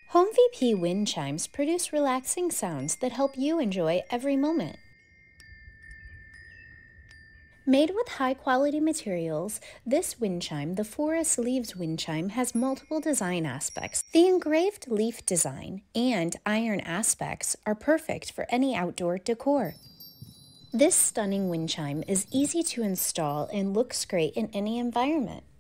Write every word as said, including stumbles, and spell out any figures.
Home V P wind chimes produce relaxing sounds that help you enjoy every moment. Made with high-quality materials, this wind chime, the forest leaves wind chime, has multiple design aspects. The engraved leaf design and iron aspects are perfect for any outdoor decor. This stunning wind chime is easy to install and looks great in any environment.